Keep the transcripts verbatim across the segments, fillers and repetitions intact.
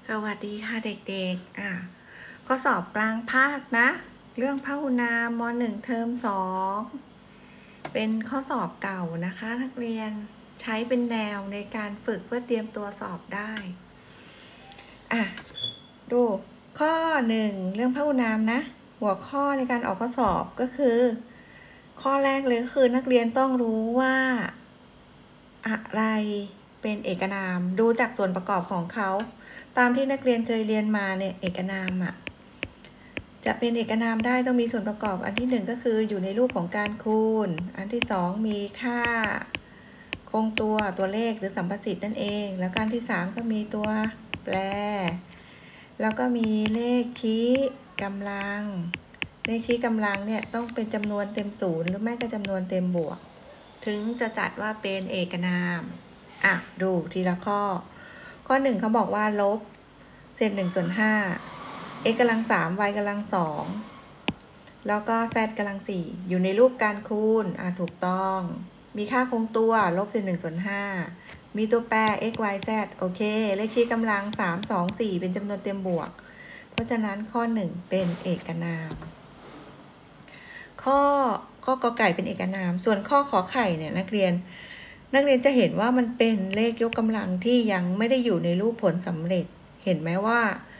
สวัสดีค่ะเด็กๆอ่ะก็สอบกลางภาคนะเรื่องพหุนามมหนึ่งเทอมสองเป็นข้อสอบเก่านะคะนักเรียนใช้เป็นแนวในการฝึกเพื่อเตรียมตัวสอบได้อ่ะดูข้อหนึ่งเรื่องพหุนามนะหัวข้อในการออกข้อสอบก็คือข้อแรกเลยก็คือนักเรียนต้องรู้ว่าอะไรเป็นเอกนามดูจากส่วนประกอบของเขาตามที่นักเรียนเคยเรียนมาเนี่ยเอกนามอ่ะจะเป็นเอกนามได้ต้องมีส่วนประกอบอันที่หนึ่งก็คืออยู่ในรูปของการคูณอันที่สองมีค่าคงตัวตัวเลขหรือสัมประสิทธิ์นั่นเองแล้วการที่สามก็มีตัวแปรแล้วก็มีเลขชี้กำลังเลขชี้กำลังเนี่ยต้องเป็นจำนวนเต็มศูนย์หรือไม่ก็จำนวนเต็มบวกถึงจะจัดว่าเป็นเอกนามอ่ะดูทีละข้อข้อหนึ่งเขาบอกว่าลบเศษหนึ่งส่วนห้า x กำลังสาม y กำลังสองแล้วก็ z กำลังสี่อยู่ในรูปการคูณอ่ะถูกต้องมีค่าคงตัวลบเศษหนึ่งส่วนห้ามีตัวแปร x y z โอเคเลขชี้กำลังสาม สอง สี่เป็นจำนวนเต็มบวกเพราะฉะนั้นข้อหนึ่งเป็นเอกนามข้อข้อกอไก่เป็นเอกนามส่วนข้อขอไข่เนี่ยนักเรียนนักเรียนจะเห็นว่ามันเป็นเลขยกกำลังที่ยังไม่ได้อยู่ในรูปผลสำเร็จเห็นไหมว่า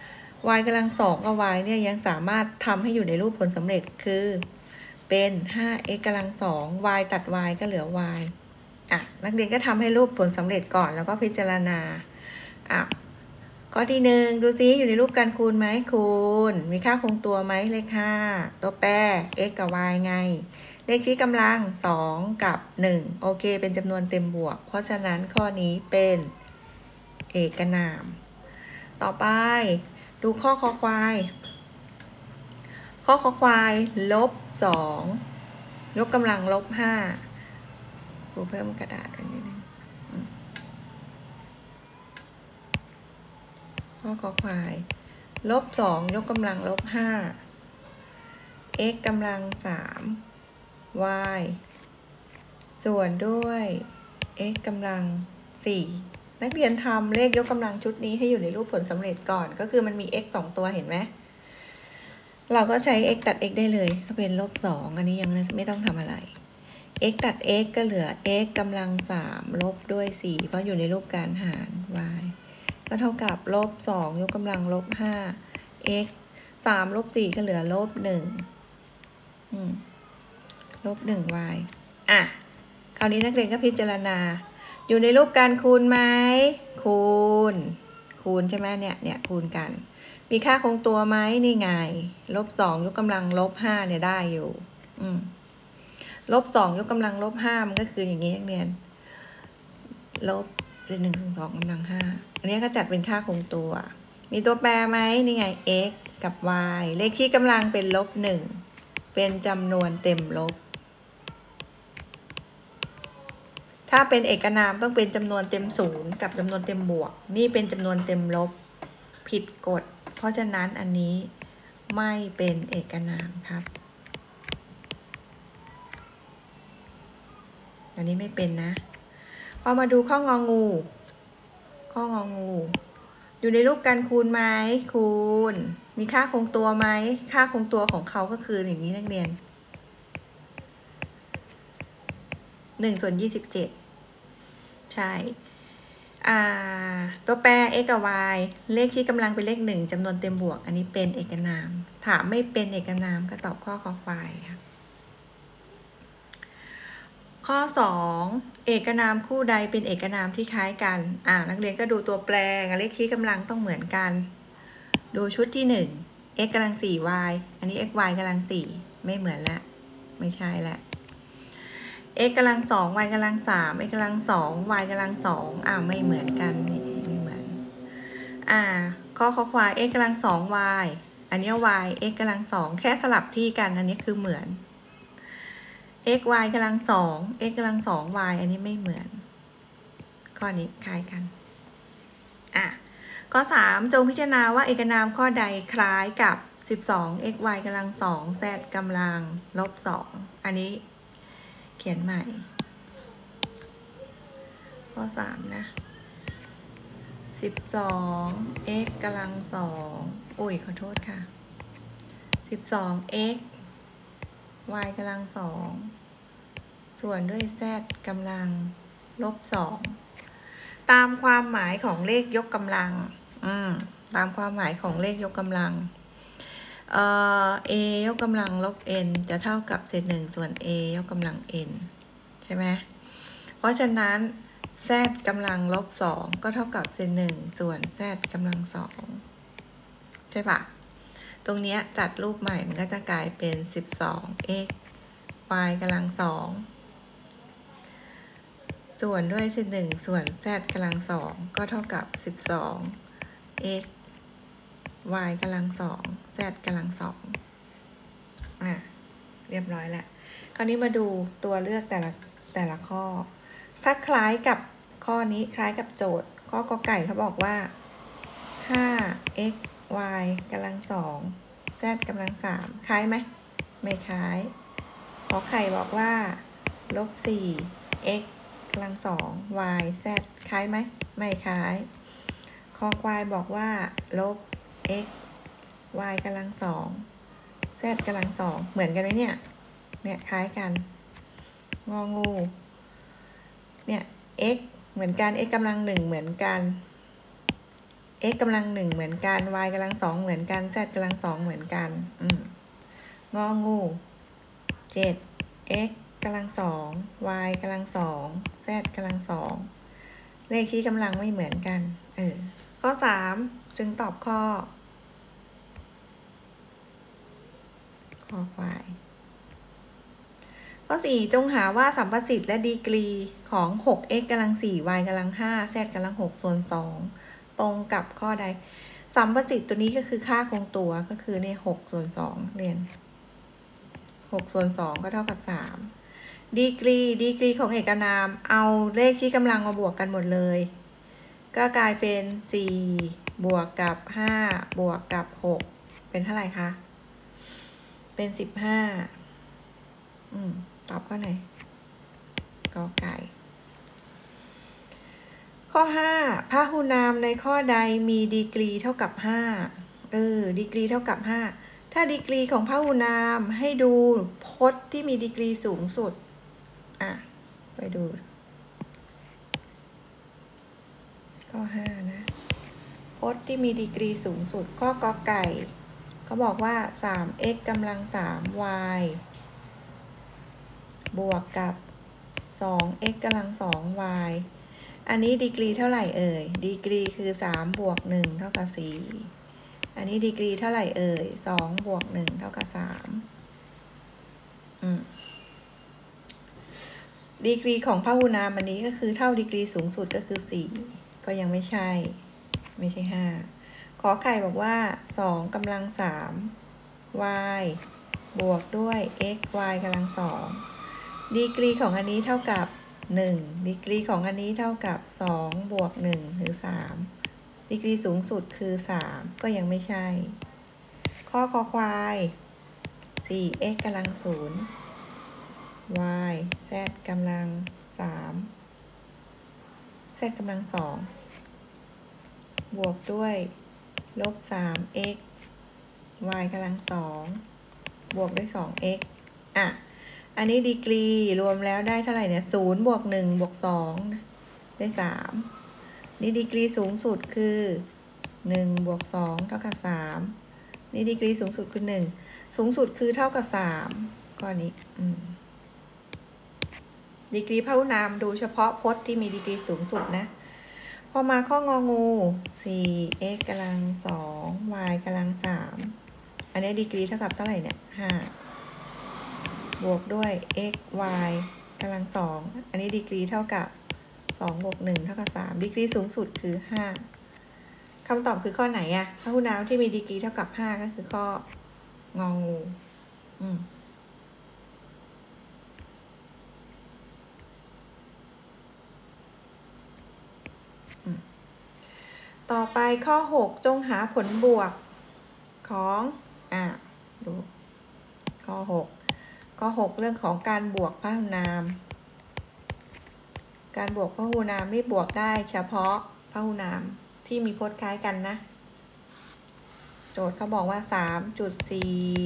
y กำลังสองกับ y เนี่ยยังสามารถทำให้อยู่ในรูปผลสำเร็จคือเป็น ห้า x กำลังสอง y ตัด y ก็เหลือ y อ่ะนักเรียนก็ทำให้รูปผลสำเร็จก่อนแล้วก็พิจารณาอ่ะข้อที่หนึ่งดูซิอยู่ในรูปการคูณไหมคูณมีค่าคงตัวไหมเลขห้าตัวแปร x กับ y ไงเลขชี้กำลังสองกับหนึ่งโอเคเป็นจำนวนเต็มบวกเพราะฉะนั้นข้อนี้เป็นเอกนามต่อไปดูข้อคอควายข้อคอควายลบสองยกกำลังลบห้าดูเพิ่มกระดาษอันนี้นึงข้อคอควายลบสองยกกำลังลบห้า x กำลังสาม y ส่วนด้วย x กำลังสี่นักเรียนทำเลขยกกำลังชุดนี้ให้อยู่ในรูปผลสำเร็จก่อนก็คือมันมี x สองตัวเห็นไหมเราก็ใช้ x ตัด x ได้เลยก็เป็นลบสองอันนี้ยังไม่ต้องทำอะไร x ตัด x ก็เหลือ x กำลังสามลบด้วยสี่เพราะอยู่ในรูปการหาร y ก็เท่ากับลบสองยกกำลังลบห้า x สามลบสี่ก็เหลือลบหนึ่งลบหนึ่ง y อ่ะคราวนี้นักเรียนก็พิจารณาอยู่ในรูปการคูณไหมคูณคูณใช่ไหมเนี่ยเนี่ยคูณกันมีค่าคงตัวไหมนี่ไงลบสองยกกำลังลบห้าเนี่ยได้อยู่อืมลบสองยกกำลังลบห้ามันก็คืออย่างนี้นักเรียนลบหนึ่งถึงสองกำลังห้าอันนี้ก็จัดเป็นค่าคงตัวมีตัวแปรไหมนี่ไง x กับ y เลขที่กำลังเป็นลบหนึ่งเป็นจำนวนเต็มลบถ้าเป็นเอกนามต้องเป็นจำนวนเต็มศูนย์กับจำนวนเต็มบวกนี่เป็นจำนวนเต็มลบผิดกฎเพราะฉะนั้นอันนี้ไม่เป็นเอกนามครับอันนี้ไม่เป็นนะพอมาดูข้ององูข้ององูอยู่ในรูปการคูณไหมคูณมีค่าคงตัวไหมค่าคงตัวของเขาก็คืออย่างนี้นักเรียนหนึ่งส่วนยี่สิบเจ็ดใช่อ่าตัวแปร x กับ y เลขที่กำลังเป็นเลขหนึ่งจำนวนเต็มบวกอันนี้เป็นเอกนามถามไม่เป็นเอกนามก็ตอบข้อคอควายค่ะข้อสองเอกนามคู่ใดเป็นเอกนามที่คล้ายกันอ่านักเรียนก็ดูตัวแปรเลขที่กำลังต้องเหมือนกันดูชุดที่หนึ่ง x กำลังสี่ y อันนี้ x y กำลังสี่ไม่เหมือนละไม่ใช่ละx กำลังสอง y กำลังสาม x กำลังสอง y กำลังสองอ้าวไม่เหมือนกันนี่ไม่เหมือนอ่าข้อข้อควาย x กำลังสอง y อันนี้ y x กำลังสองแค่สลับที่กันอันนี้คือเหมือน x y กำลังสอง x กำลังสอง y อันนี้ไม่เหมือนข้อนี้คล้ายกันอ่ะข้อสามจงพิจารณาว่าเอกนามข้อใดคล้ายกับสิบสอง x y กำลังสอง z กำลังลบสองอันนี้เขียนใหม่ข้อสามนะสิบสอง x กำลังสองโอ้ยขอโทษค่ะสิบสอง x y กำลังสองส่วนด้วย z กำลังลบสองตามความหมายของเลขยกกำลังอืมตามความหมายของเลขยกกำลังเอ่อ a ยกกำลังลบ n จะเท่ากับเศษหนึ่งส่วน a ยกกำลัง n ใช่ไหมเพราะฉะนั้น z กำลังลบสองก็เท่ากับเศษหนึ่งส่วน z กำลังสองใช่ปะตรงนี้จัดรูปใหม่มันก็จะกลายเป็นสิบสอง x y กำลังสองส่วนด้วยเศษหนึ่งส่วน z กำลังสองก็เท่ากับสิบสอง x y กำลังสอง z กำลังสองอ่ะเรียบร้อยแล้วคราวนี้มาดูตัวเลือกแต่ละแต่ละข้อถ้าคล้ายกับข้อนี้คล้ายกับโจทย์ข้อกอไก่เขาบอกว่า ห้า x y กำลังสอง z กำลังสามคล้ายไหมไม่คล้ายขอไข่บอกว่าลบสี่ x กำลังสอง y z คล้ายไหมไม่คล้ายคอควายบอกว่าลบ x y กำลังสอง z กำลังสองเหมือนกันไหมเนี่ยเนี่ยคล้ายกันงองูเนี่ย x เหมือนกัน x กำลังหนึ่งเหมือนกัน x กำลังหนึ่งเหมือนกัน y กำลังสองเหมือนกัน z กำลังสองเหมือนกันอืมงองูเจ็ด x กำลังสอง y กำลังสอง z กำลังสองเลขชี้กำลังไม่เหมือนกันเออข้อสามจึงตอบข้อข้อควายข้อสี่จงหาว่าสัมประสิทธิ์และดีกรีของ หก x กำลังสี่ y กำลังห้า z กำลังหกส่วนสองตรงกับข้อใดสัมประสิทธิ์ตัวนี้ก็คือค่าคงตัวก็คือในหกส่วนสองเรียนหกส่วนสองก็เท่ากับสามดีกรีดีกรีของเอกนามเอาเลขที่กำลังมาบวกกันหมดเลยก็กลายเป็นสี่บวกกับห้าบวกกับหกเป็นเท่าไหร่คะเป็นสิบห้าอืมตอบข้อไหนกอไก่ข้อห้าพหุนามในข้อใดมีดีกรีเท่ากับห้าเออดีกรีเท่ากับห้าถ้าดีกรีของพหุนามให้ดูพจน์ที่มีดีกรีสูงสุดอ่ะไปดูข้อห้านะพจน์ที่มีดีกรีสูงสุดข้อกอไก่เขาบอกว่า สาม x กำลัง สาม y บวกกับ สอง x กำลัง สอง y อันนี้ดีกรีเท่าไหร่เอ่ยดีกรีคือสามบวกหนึ่งเท่ากับสี่อันนี้ดีกรีเท่าไหร่เอ่ยสองบวกหนึ่งเท่ากับสามอืมดีกรีของพหุนามอันนี้ก็คือเท่าดีกรีสูงสุดก็คือสี่ก็ยังไม่ใช่ไม่ใช่ห้าขอไข่บอกว่าสองกำลังสาม y บวกด้วย x y กำลังสองดีกรีของอันนี้เท่ากับหนึ่งดีกรีของอันนี้เท่ากับสองบวกหนึ่งหรือสามดีกรีสูงสุดคือสามก็ยังไม่ใช่ข้อคอควาย สี่ x กำลังศูนย์ y z กำลังสาม z กำลังสองบวกด้วยลบสาม x y กำลังสองบวกด้วยสอง x อ่ะอันนี้ดีกรีรวมแล้วได้เท่าไหร่เนี่ยศูนย์บวกหนึ่งบวกสองได้สามนี่ดีกรีสูงสุดคือหนึ่งบวกสองเท่ากับสามนี่ดีกรีสูงสุดคือหนึ่งสูงสุดคือเท่ากับสามข้อนี้อืมดีกรีพหุนามดูเฉพาะพจน์ที่มีดีกรีสูงสุดนะพอมาข้ององู สี่ x กำลังสอง y กำลังสามอันนี้ดีกรีเท่ากับเท่าไหร่เนี่ยห้าบวกด้วย x y กำลังสองอันนี้ดีกรีเท่ากับสองบวกหนึ่งเท่ากับสามดีกรีสูงสุดคือห้าคำตอบคือข้อไหนอะพหุนามที่มีดีกรีเท่ากับห้าก็คือข้ององูอืมต่อไปข้อหกจงหาผลบวกของอ่ะดูข้อหกข้อหกเรื่องของการบวกพหุนามการบวกพหุนามนี่บวกได้เฉพาะพหุนามที่มีพจน์คล้ายกันนะโจทย์เขาบอกว่า สามจุดสี่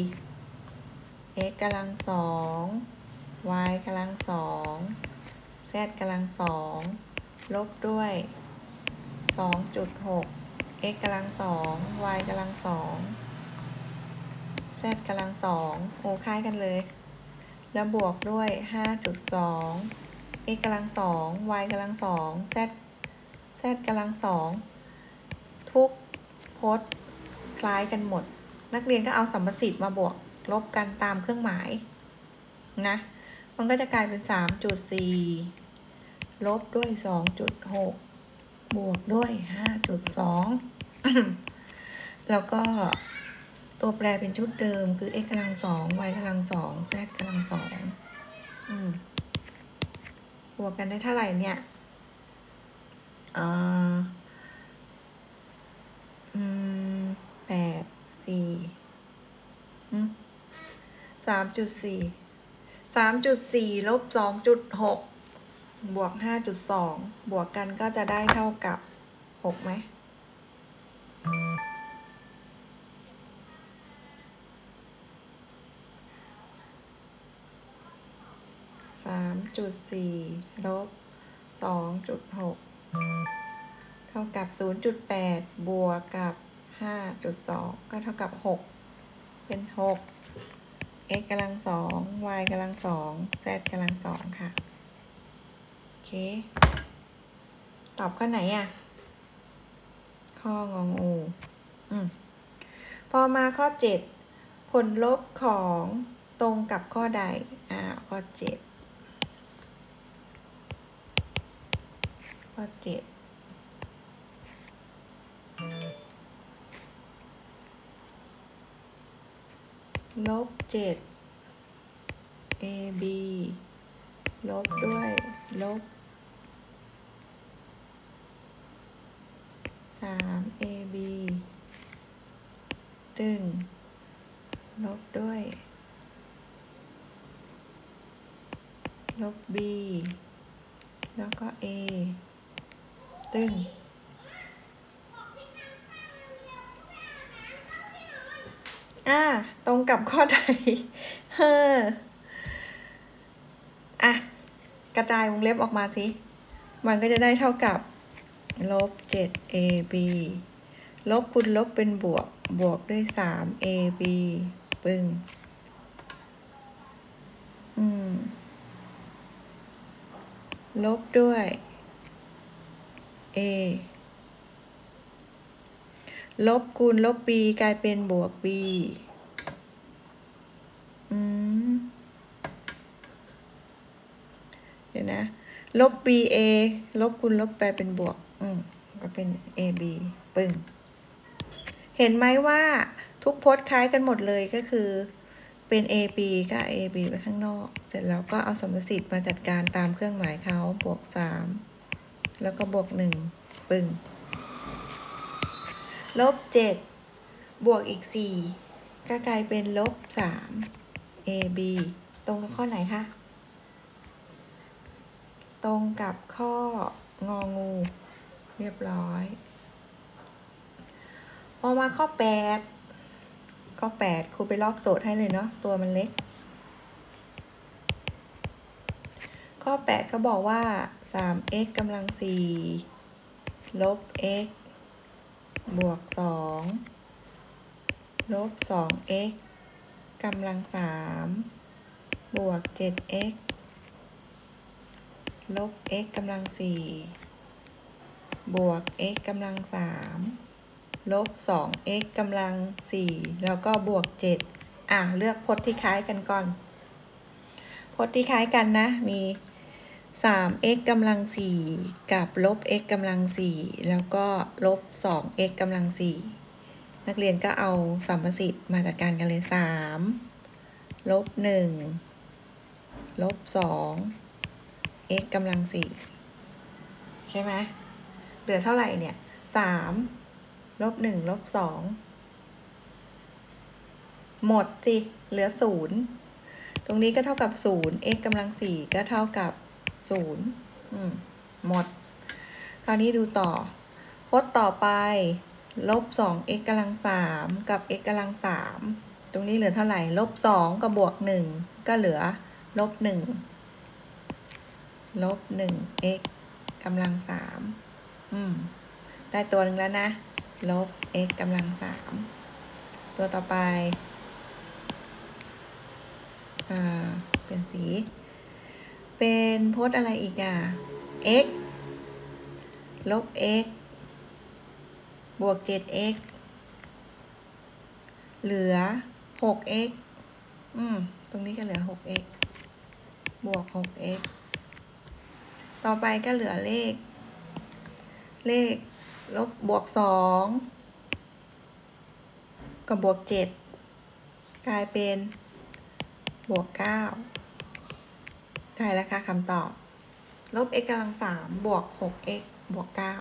x กำลังสอง y กำลังสอง z กำลังสองลบด้วย สองจุดหก x กำลังสอง y กำลังสอง z กำลังสองโอ้คล้ายกันเลยแล้วบวกด้วย ห้าจุดสอง x กำลังสอง y กำลังสอง z z กำลังสองทุกพจน์คล้ายกันหมดนักเรียนก็เอาสัมประสิทธิ์มาบวกลบกันตามเครื่องหมายนะมันก็จะกลายเป็น สามจุดสี่ ลบด้วย สองจุดหก บวกด้วย ห้าจุดสอง แล้วก็ตัวแปรเป็นชุดเดิมคือ x กำลังสอง y กำลังสอง z กำลังสองบวกกันได้เท่าไหร่เนี่ยเอ่ออืมแปด สี่อืมสามจุดสี่ สามจุดสี่ ลบ สองจุดหก บวก ห้าจุดสอง บวกกันก็จะได้เท่ากับ หกไหมสามจุดสี่ ลบ สองจุดหก เท่ากับ ศูนย์จุดแปด บวกกับ ห้าจุดสอง ก็เท่ากับ หก เป็น หก x กำลังสอง y กำลังสอง z กำลังสองค่ะโอเคตอบข้อไหนอ่ะข้ององูอืมพอมาข้อเจ็ดผลลบของตรงกับข้อใดอ่าข้อเจ็ดข้อเจ็ดลบเจ็ด ab ลบด้วยลบสาม ab ตึงลบด้วยลบ b แล้วก็ a ตึงอ่าตรงกับข้อใดเฮ้ออ่ะกระจายวงเล็บออกมาสิมันก็จะได้เท่ากับลบ เจ็ด ab ลบคูณลบเป็นบวกบวกด้วย สาม ab ปึ้งอืมลบด้วย a ลบคูณลบ b กลายเป็นบวก b อืมเดี๋ยวนะลบ ba ลบคูณลบไปเป็นบวกอืมก็เป็น ab ปึ้งเห็นไหมว่าทุกพจน์คล้ายกันหมดเลยก็คือเป็น ab ก็ ab ไปข้างนอกเสร็จแล้วก็เอาสัมประสิทธิ์มาจัดการตามเครื่องหมายเขาบวกสามแล้วก็บวกหนึ่งปึ้งลบเจ็ดบวกอีกสี่ก็กลายเป็นลบสาม ab ตรงกับข้อไหนคะตรงกับข้ององูเรียบร้อยพอมาข้อแปดข้อแปดครูไปลอกโจทย์ให้เลยเนาะตัวมันเล็กข้อแปดเขาบอกว่า สาม x กำลังสี่ลบ x บวกสองลบ สอง x กำลังสามบวก เจ็ด x ลบ x กำลังสี่บวก x กำลังสามลบ สอง x กำลังสี่แล้วก็บวกเจ็ดอ่ะเลือกพจน์ที่คล้ายกันก่อนพจน์ที่คล้ายกันนะมี สาม x กำลังสี่กับลบ x กำลังสี่แล้วก็ลบ สอง x กำลังสี่นักเรียนก็เอาสัมประสิทธิ์มาจัดการกันเลย สามลบหนึ่งลบสอง x กำลังสี่ใช่ไหมเหลือเท่าไหร่เนี่ยสามลบหนึ่งลบสองหมดสิเหลือศูนย์ตรงนี้ก็เท่ากับศูนย์ x กำลังสี่ก็เท่ากับศูนย์อืมหมดคราวนี้ดูต่อพพจน์ต่อไปลบสอง x กำลังสามกับ x กำลังสามตรงนี้เหลือเท่าไหร่ลบสองกับบวกหนึ่งก็เหลือลบหนึ่งลบหนึ่ง x กำลังสามอืมได้ตัวหนึ่งแล้วนะลบ x กำลังสามตัวต่อไปอ่าเปลี่ยนสีเป็นพจน์อะไรอีกอ่ะ x ลบ x บวก เจ็ด x เหลือ หก x อืมตรงนี้ก็เหลือ หก x บวก หก x ต่อไปก็เหลือเลขเลขลบบวกสองกับบวกเจ็ดกลายเป็นบวกเก้าได้แล้วค่ะคำตอบลบ x กำลังสามบวก หก x บวกเก้า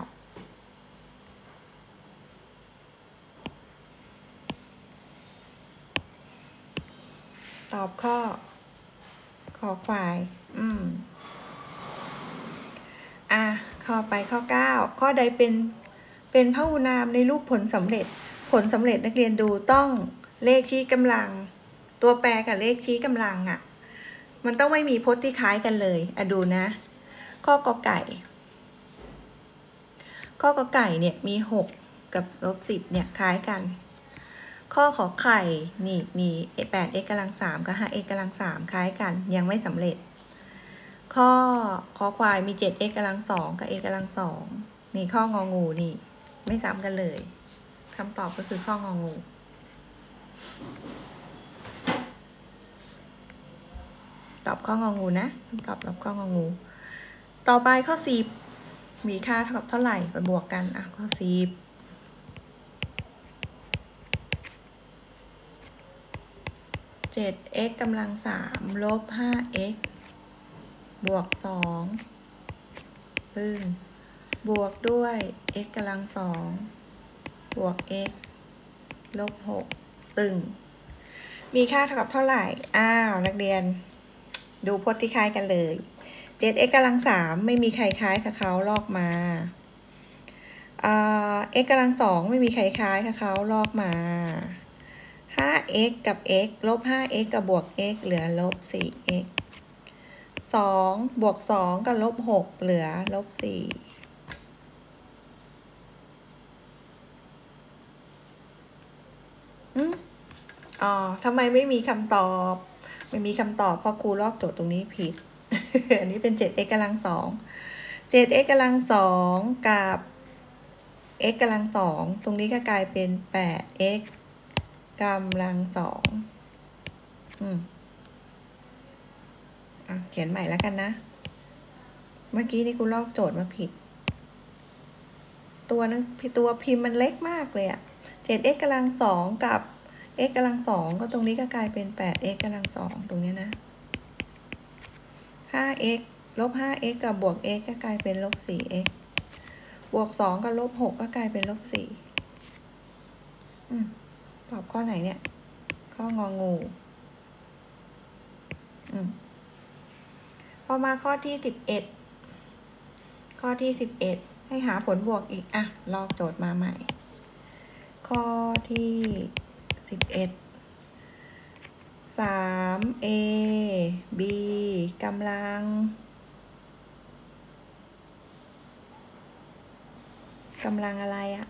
ตอบข้อขอควายอืมอ่ะข้อไปข้อเก้าข้อใดเป็นเป็นพหูนามในรูปผลสำเร็จผลสำเร็จนักเรียนดูต้องเลขชี้กำลังตัวแปรกับเลขชี้กำลังอ่ะมันต้องไม่มีพจน์ที่คล้ายกันเลยอ่ะดูนะข้อกอไก่ข้อกอไก่เนี่ยมีหกกับลบสิบเนี่ยคล้ายกันข้อขอไข่นี่มี แปด x กำลังสามกับ ห้า x กำลังสามคล้ายกันยังไม่สำเร็จข้อขอควายมี เจ็ด x กำลังสองกับ x กำลังสองนี่ข้ององูนี่ไม่ซ้ำกันเลยคำตอบก็คือข้ององูตอบข้ององูนะตอบตอบข้ององูต่อไปข้อสิบมีค่าเท่ากับเท่าไหร่ไปบวกกันอ่ะข้อสิบเจ็ด x กำลังสามลบ ห้า x บวกสองปึ้งบวกด้วย x กำลังสองบวก x ลบหกตึงมีค่าเท่ากับเท่าไหร่อ้าวนักเรียนดูพจน์ที่คล้ายกันเลย เจ็ด x กำลังสามไม่มีใครคล้ายกับเขาลอกมาอ่า x กำลังสองไม่มีใครคล้ายกับเขาลอกมา ห้า x กับ x ลบ ห้า x กับบวก x เหลือลบ สี่ x สองบวกสองกับลบหกเหลือลบสี่อืมอ๋อทำไมไม่มีคำตอบไม่มีคำตอบเพราะครูลอกโจทย์ตรงนี้ผิด อันนี้เป็น เจ็ด x กำลังสอง เจ็ด x กำลังสองกับ x กำลังสองตรงนี้ก็กลายเป็น แปด x กำลังสองอืมอ่ะเขียนใหม่แล้วกันนะเมื่อกี้นี่กูลอกโจทย์มาผิดตัวนึงตัวพิมพ์มันเล็กมากเลยอะ เจ็ด x กำลังสองกับ x กำลังสองก็ตรงนี้ก็กลายเป็น แปด x กำลังสองตรงนี้นะ ห้า x ลบ ห้า x กับบวก x ก็กลายเป็นลบ สี่ x บวกสองกับลบหกก็กลายเป็นลบสี่อืมตอบข้อไหนเนี่ยข้ององูอืมพอมาข้อที่สิบเอ็ดข้อที่สิบเอ็ดให้หาผลบวกอีกอ่ะลอกโจทย์มาใหม่ข้อที่สิบเอ็ด สาม a b กำลังกำลังอะไรอะ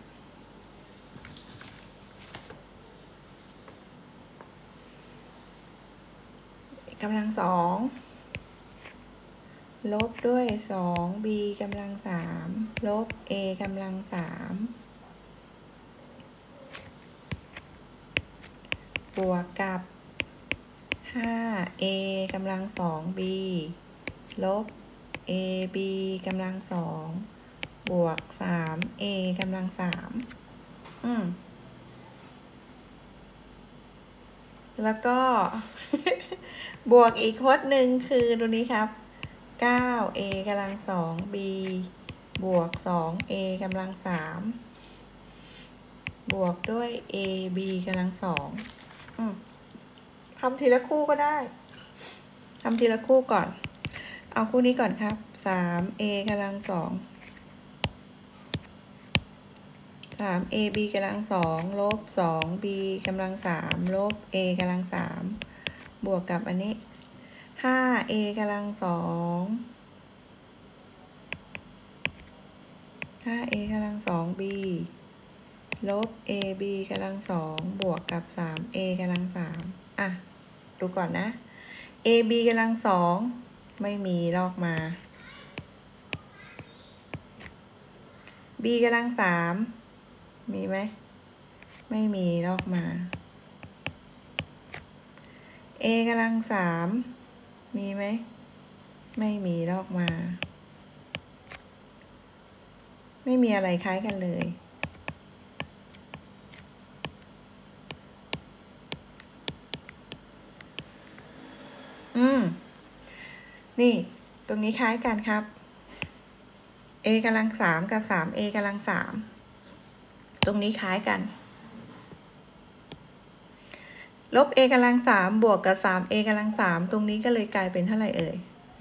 กำลังสองลบด้วยสอง b กำลังสามลบ a กำลังสามบวกกับ ห้า a กำลังสอง b ลบ a b กำลังสองบวกสาม a กำลังสามอืมแล้วก็ บวกอีกพจน์หนึ่งคือดูนี้ครับ เก้า a กำลังสอง b บวกสอง a กำลังสามบวกด้วย a b กำลังสองอืมทำทีละคู่ก็ได้ทำทีละคู่ก่อนเอาคู่นี้ก่อนครับ สาม a กำลังสองสาม เอ บี กำลังสองลบสอง b กำลังสามลบ a กำลังสามบวกกับอันนี้ห้า a กำลังสองห้า a กำลังสอง b ลบ ab กำลังสองบวกกับสาม a กำลังสามอ่ะดูก่อนนะ ab กำลังสองไม่มีลอกมา b กำลังสามมีไหมไม่มีลอกมา a กำลังสามมีไหมไม่มีลอกมาไม่มีอะไรคล้ายกันเลยอืมนี่ตรงนี้คล้ายกันครับ a กำลังสามกับสาม a กำลังสามตรงนี้คล้ายกันลบ a กำลังสามบวกกับสาม a กำลังสามตรงนี้ก็เลยกลายเป็นเท่าไหร่เอ่ย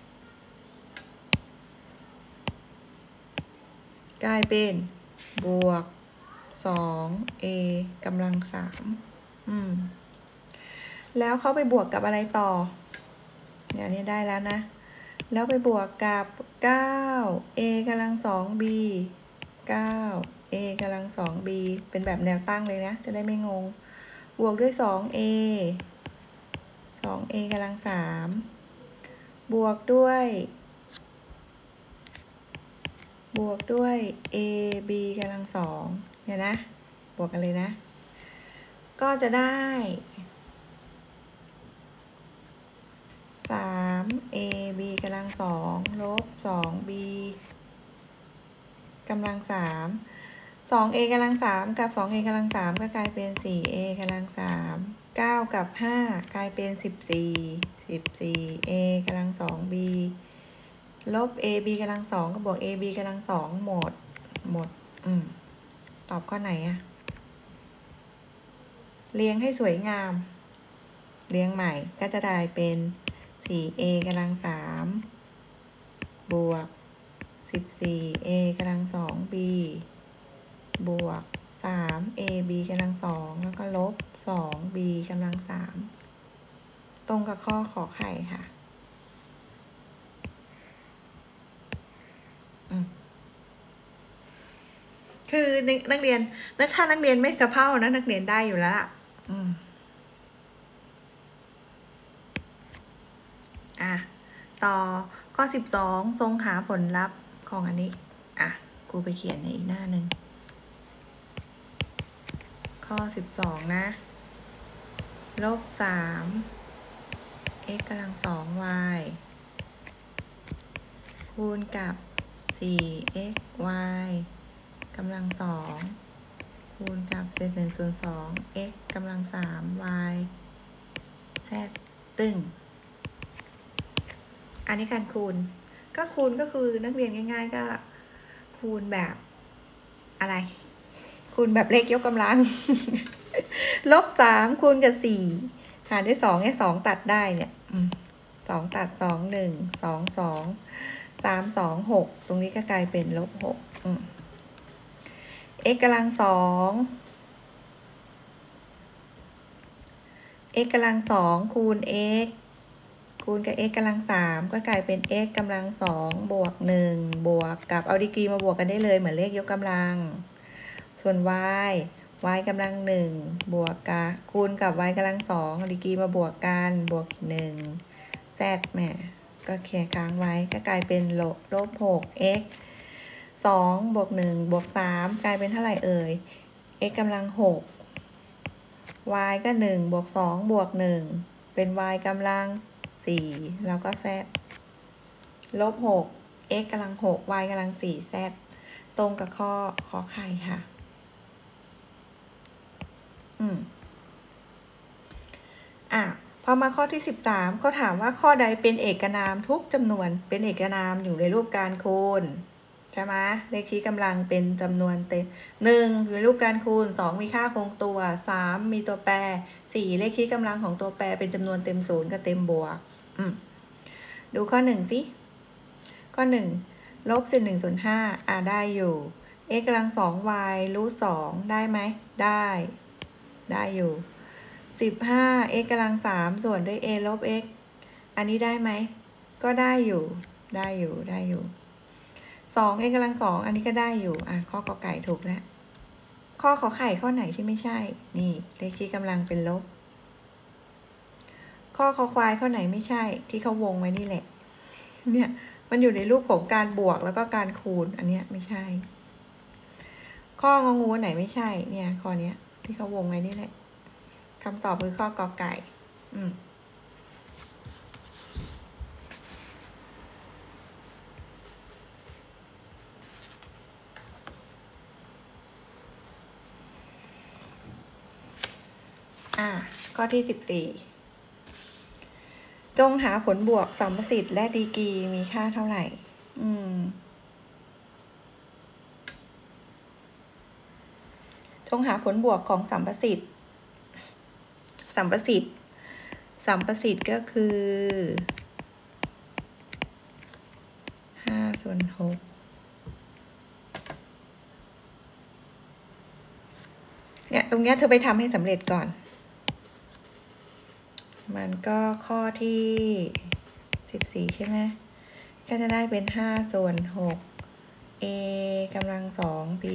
กลายเป็นบวกสอง a กำลังสามอืมแล้วเขาไปบวกกับอะไรต่อเนี่ยนี่ได้แล้วนะแล้วไปบวกกับเก้า a กำลังสอง b เก้า a กำลังสอง b เป็นแบบแนวตั้งเลยนะจะได้ไม่งงบวกด้วยสอง a สอง a กำลังสามบวกด้วยบวกด้วย a b กำลังสองเนี่ยนะบวกกันเลยนะก็จะได้สาม a b กำลังสองลบสอง b กำลังสามสอง a กำลังสามกับสอง a กำลังสามก็กลายเป็นสี่ a กำลังสามเก้ากับห้ากลายเป็นสิบสี่ สิบสี่ a กำลังสอง b ลบ a b กำลังสองก็บวก a b กำลังสองหมดหมดอืมตอบข้อไหนอะเรียงให้สวยงามเรียงใหม่ก็จะได้เป็นสี่ a กำลังสามบวกสิบสี่ a กำลังสอง b บวกสาม a b กำลังสองแล้วก็ลบสอง b กำลังสามตรงกับข้อขอไข่ค่ะคือนักเรียนนักถ้านักเรียนไม่สะเพร่านะนักเรียนได้อยู่แล้วล่ะอืมอ่ะต่อข้อสิบสองจงหาผลลัพธ์ของอันนี้อ่ะครูไปเขียนในอีกหน้าหนึ่งข้อสิบสองนะลบสาม x กำลังสอง y คูณกับสี่ x y กำลังสองคูณกับเศษหนึ่งส่วนสอง x กำลังสาม y แทรกตึงอันนี้การคูณก็คูณก็คือนักเรียนง่ายๆก็คูณแบบอะไรคูณแบบเลขยกกำลัง ลบสามคูณกับสี่หารด้วยสองเนี่ยสองตัดได้เนี่ยสองตัดสองหนึ่งสองสองสามสองหกตรงนี้ก็กลายเป็นลบหก x กำลังสอง x กำลังสองคูณ x คูณกับ x กำลังสามก็กลายเป็น x กำลังสองบวกหนึ่งบวกกับเอาดีกรีมาบวกกันได้เลยเหมือนเลขยกกำลังส่วน y y กำลังหนึ่งบวกกับคูณกับ y กำลังสองเอาดีกรีมาบวกกันบวกหนึ่ง z แม่ก็เขียนค้างไว้ก็กลายเป็นลบลบหก x สองบวกหนึ่งบวกสามกลายเป็นเท่าไหร่เอ่ย x กำลังหก y ก็หนึ่งบวกสองบวกหนึ่งเป็น y กำลังสี่แล้วก็ z ลบหก x กำลังหก y กำลังสี่ z ตรงกับข้อขอไข่ค่ะอืมอ่ะพอมาข้อที่สิบสามเขาถามว่าข้อใดเป็นเอกนามทุกจำนวนเป็นเอกนามอยู่ในรูปการคูณใช่ไหมเลขชี้กำลังเป็นจำนวนเต็มหนึ่งอยู่ในรูปการคูณสองมีค่าคงตัวสามมีตัวแปรสี่เลขชี้กำลังของตัวแปรเป็นจำนวนเต็มศูนย์กับเต็มบวกอืมดูข้อหนึ่งสิข้อหนึ่งลบเศษหนึ่งส่วนห้าอ่าได้อยู่ x กำลังสอง y รูทสองได้ไหมได้ได้อยู่สิบห้า x กำลังสามส่วนด้วย a ลบ x อันนี้ได้ไหมก็ได้อยู่ได้อยู่ได้อยู่สอง x กำลังสองอันนี้ก็ได้อยู่อ่ะข้อกอไก่ถูกแล้วข้อขอไข่ข้อไหนที่ไม่ใช่นี่เลขชี้กำลังเป็นลบข้อคอควายข้อไหนไม่ใช่ที่เขาวงไว้นี่แหละเนี่ยมันอยู่ในรูปของการบวกแล้วก็การคูณอันเนี้ยไม่ใช่ข้ององูไหนไม่ใช่เนี่ยข้อเนี้ยที่เขาวงไว้นี่แหละคำตอบคือข้อกอไก่อืมอ่าข้อที่สิบสี่จงหาผลบวกสัมประสิทธิ์และดีกรีมีค่าเท่าไหร่อืมจงหาผลบวกของสัมประสิทธิ์สัมประสิทธิ์สัมประสิทธิ์ก็คือห้าส่วนหกเนี่ยตรงเนี้ยเธอไปทำให้สำเร็จก่อนมันก็ข้อที่สิบสี่ใช่ไหมก็จะได้เป็นห้าส่วนหก a กำลังสอง b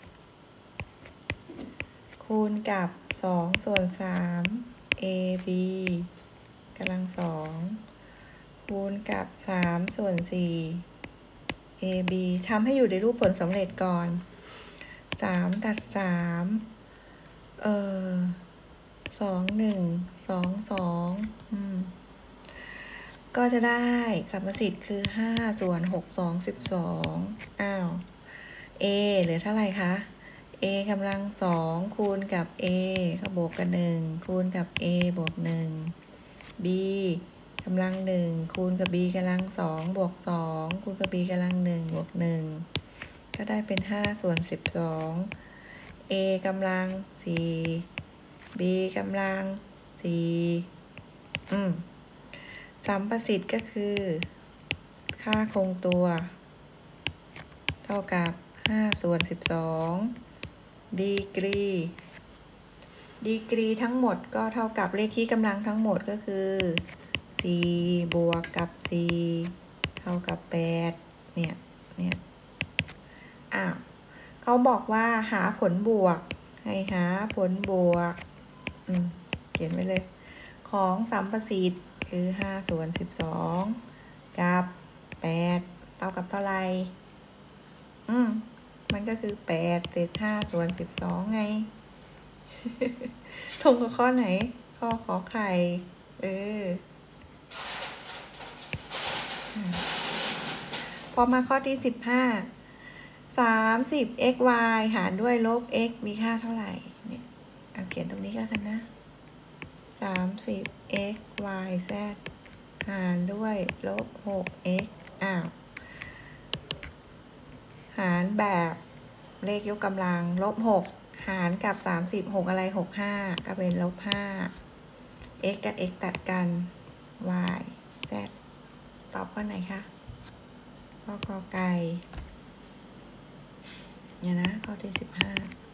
คูณกับสองส่วนสาม ab กำลังสองคูณกับสามส่วนสี่ ab ทำให้อยู่ในรูปผลสำเร็จก่อนสามตัดสามเออสองหนึ่งสองสองอืมก็จะได้สัมประสิทธิ์คือห้าส่วนหกสองสิบสองอ้าว a เหลือเท่าไหร่คะ a กำลังสองคูณกับ a ก็บวกกันหนึ่งคูณกับ a บวกหนึ่ง b กำลังหนึ่งคูณกับ b กำลังสองบวกสองคูณกับ b กำลังหนึ่งบวกหนึ่งก็ได้เป็นห้าส่วนสิบสอง a กำลังสี่ b กำลังสี่อืมสัมประสิทธิ์ก็คือค่าคงตัวเท่ากับห้าส่วนสิบสองดีกรีดีกรีทั้งหมดก็เท่ากับเลขคี่กำลังทั้งหมดก็คือสี่บวกกับสี่เท่ากับแปดเนี่ยเนี่ยอ้าวเขาบอกว่าหาผลบวกให้หาผลบวกอืมเขียนไว้เลยของสัมประสิทธิ์คือห้าส่วนสิบสองกับแปดเท่ากับเท่าไหร่อืมมันก็คือแปดเศษห้าส่วนสิบสองไง ตรงกับข้อไหนข้อขอไข่เออพอมาข้อที่สิบห้าสามสิบ xy หารด้วยลบ x มีค่าเท่าไหร่เนี่ยเอาเขียนตรงนี้ก็แล้วกันนะสามสิบ xyz หารด้วยลบหก x อ้าวหารแบบเลขยกกำลังลบหกหารกับสามสิบ หกอะไรหกห้าก็เป็นลบห้า x กับ x ตัดกัน y z ตอบข้อไหนคะข้อกอไก่เนี่ยนะข้อที่สิบห้า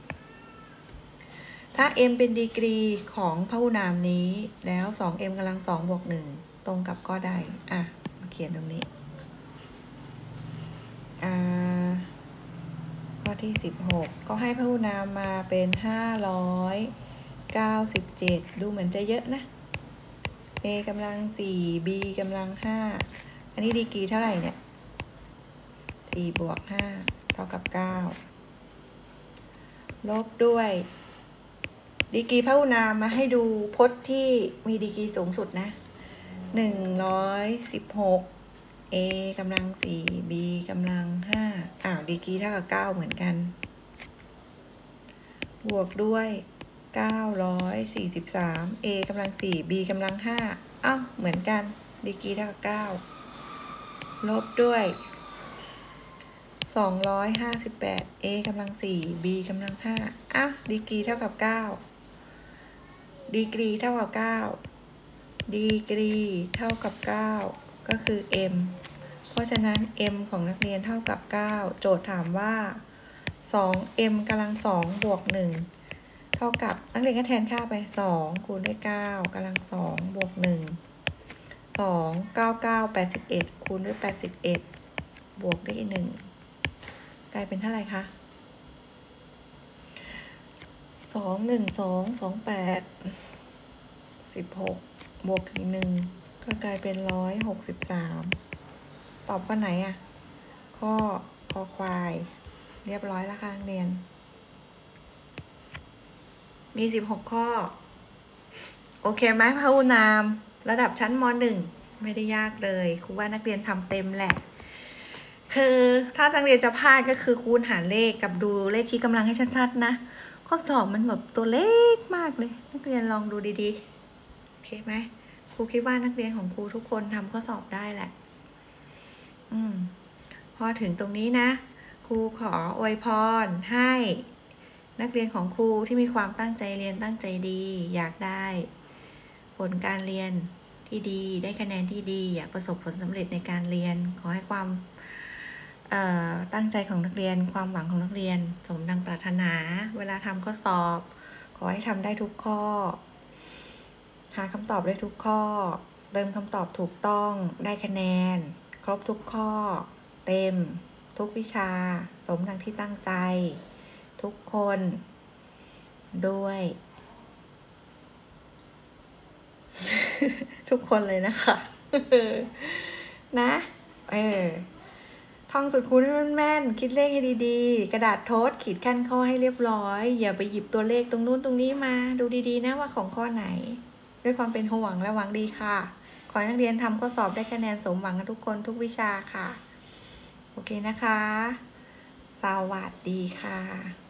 ถ้า m เป็นดีกรีของพหุนามนี้แล้ว สอง m กำลังสองบวกหนึ่งตรงกับข้อใดอ่ะมาเขียนตรงนี้อ่าข้อที่สิบหกก็ให้พหุนามมาเป็นห้าร้อยเก้าสิบเจ็ดดูเหมือนจะเยอะนะ a กำลังสี่ b กำลังห้าอันนี้ดีกรีเท่าไหร่เนี่ยสี่บวกห้าเท่ากับเก้าลบด้วยดีกรีพหุนามมาให้ดูพจน์ที่มีดีกรีสูงสุดนะหนึ่งร้อยสิบหก a กำลังสี่ b กำลังห้าอ้าวดีกรีเท่ากับเก้าเหมือนกันบวกด้วยเก้าร้อยสี่สิบสาม a กำลังสี่ b กำลังห้าอ้าวเหมือนกันดีกรีเท่ากับเก้าลบด้วยสองร้อยห้าสิบแปด a กำลังสี่ b กำลังห้าอ้าวดีกรีเท่ากับเก้าดีกรีเท่ากับเก้าดีกรีเท่ากับเก้าก็คือ m เพราะฉะนั้น m ของนักเรียนเท่ากับเก้าโจทย์ถามว่าสอง m กำลังสองบวกหนึ่งเท่ากับนักเรียนก็แทนค่าไปสองคูณด้วยเก้ากำลังสองบวกหนึ่งสองเก้าเก้าแปดสิบเอ็ดคูณด้วยแปดสิบเอ็ดบวกด้วยหนึ่งกลายเป็นเท่าไหร่คะสองหนึ่งสองสองแปดสิบหกบวกอีกหนึ่งก็กลายเป็นร้อยหกสิบสามตอบข้อไหนอ่ะข้อคอควายเรียบร้อยแล้วค่ะนักเรียนมีสิบหกข้อโอเคไหมพหุนามระดับชั้นมหนึ่งไม่ได้ยากเลยครูว่านักเรียนทำเต็มแหละคือถ้านักเรียนจะพลาดก็คือคูณหารเลขกับดูเลขคี่กำลังให้ชัดๆนะข้อสอบมันแบบตัวเล็กมากเลยนักเรียนลองดูดีๆโอเคไหมครูคิดว่านักเรียนของครูทุกคนทำข้อสอบได้แหละอืมพอถึงตรงนี้นะครูขออวยพรให้นักเรียนของครูที่มีความตั้งใจเรียนตั้งใจดีอยากได้ผลการเรียนที่ดีได้คะแนนที่ดีอยากประสบผลสำเร็จในการเรียนขอให้ความตั้งใจของนักเรียนความหวังของนักเรียนสมดังปรารถนาเวลาทำข้อสอบขอให้ทำได้ทุกข้อหาคำตอบได้ทุกข้อเติมคำตอบถูกต้องได้คะแนนครบทุกข้อเต็มทุกวิชาสมดังที่ตั้งใจทุกคนด้วย ทุกคนเลยนะคะ นะเออท่องสุดคูณให้มันแม่นคิดเลขให้ดีๆกระดาษโน้ตขีดขั้นข้อให้เรียบร้อยอย่าไปหยิบตัวเลขตรงนู้นตรงนี้มาดูดีๆนะว่าของข้อไหนด้วยความเป็นห่วงและหวังดีค่ะขอให้นักเรียนทำข้อสอบได้คะแนนสมหวังกันทุกคนทุกวิชาค่ะโอเคนะคะสวัสดีค่ะ